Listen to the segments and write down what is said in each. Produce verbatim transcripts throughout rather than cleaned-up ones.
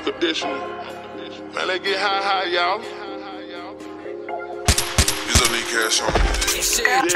Unconditional. Man, let's get high, high, y'all. Use a leak cash on me.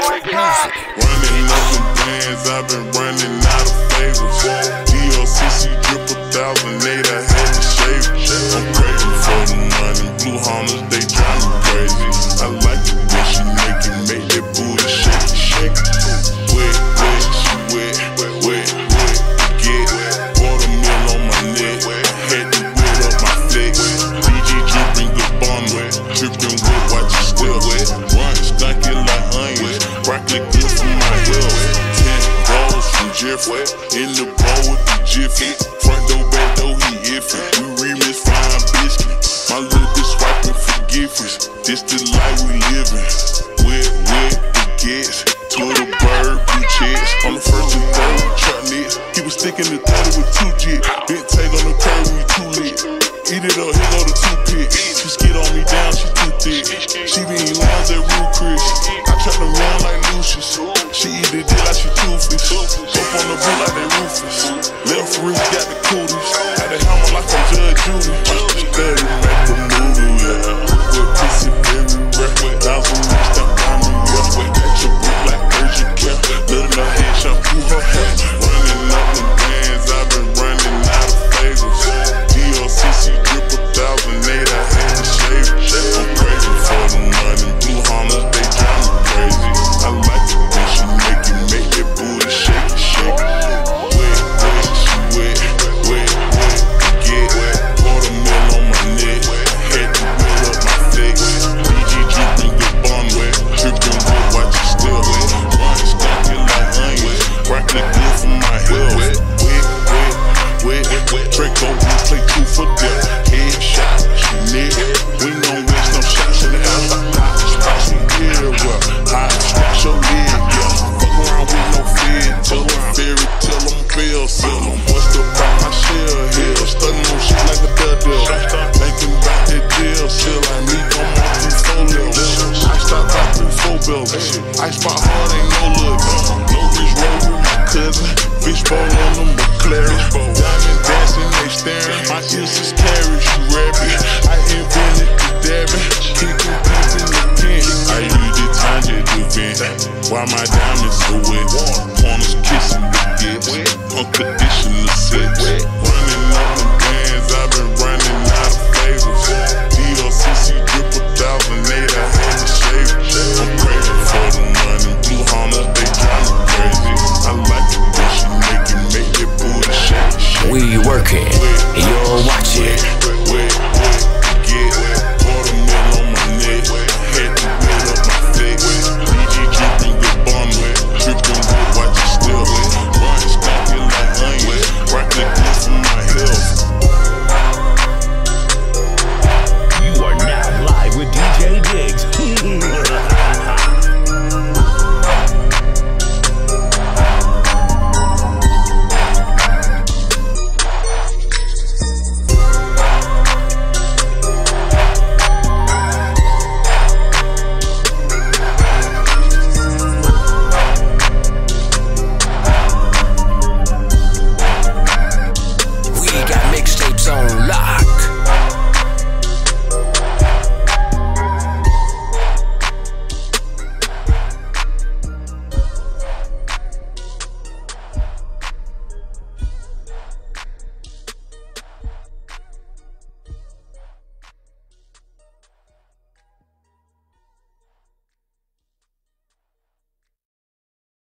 Running up the bands, I've been running out of favors. D L C C drip a thousand eight, I had to shave it. I'm craving for the money, blue Hummers, they drive me crazy. I like it when she naked, make that booty shake it, shake it. Wet, wet, she wet, wet, wet, wet, get watermelon on my neck, had to wet up my flex. D G dripping good bomber, dripping wet, watch you still wet. Run, skunky like onions, broccoli good for my health. Ten balls from Jeffrey, in the bowl with the jiffy. Front door, back door, he iffy. We remix flying biscuit. My little bitch swiping for gifts. This the life we living. Wet, wet, the gets. To the bird, blue checks. On the first and third, truck nets. He was sticking the thirty with two jit. Big take on the curb, we too lit. Eat it up, here go the toothpick. She skid on me down, she too thick. She be in lines at Rude Chris. I trap them young like Lucius. She eat the dick like she toothless. Up on the boot like they Rufus. Left wrist got the cooties. Had the hammer like I'm Judge Judy. Study make the movie, yeah. With pussy very rare. Thousand rings stuck on me, yeah. At your boot like urgent care. Little no head shampoo her hair. Running up the bands, I've been running out of favors. D L C C drip a thousand eight, I had to shave it. I'm crazy for the money, blue Hummers, they drive me crazy. I like it when she make it, make that booty shake it, shake it. Wet, wet, she wet, wet, wet, get watermelon on my neck, had to wet up my flex. D G dripping good bomber, dripping wet, watch you still wet. Run, skunky like onions, broccoli good for my health. Wet, wet, wet, wet, Draco, we play two for death. Headshot, she neck, we don't waste no shots in the house. Spice me here, well, hot, scratch your leg, yeah. Fuck around with no fear, tell them fairy, tell them fail, sell them. Bust up by my shell here, stunning on shit like a devil. Thinking about that jail, still like me, come on through four levels. I stop by through four bells. I spot hard, ain't no look. No rich roll with my cousin. Fishbowl on them McLaren. Diamond dancing, they staring. My ears is carriage, you rabbit. I invented the dabbing. Kicking pins in the pen. I use the time to do vent. Why my diamonds so wet? Corners kissing the gets. Unconditional sex.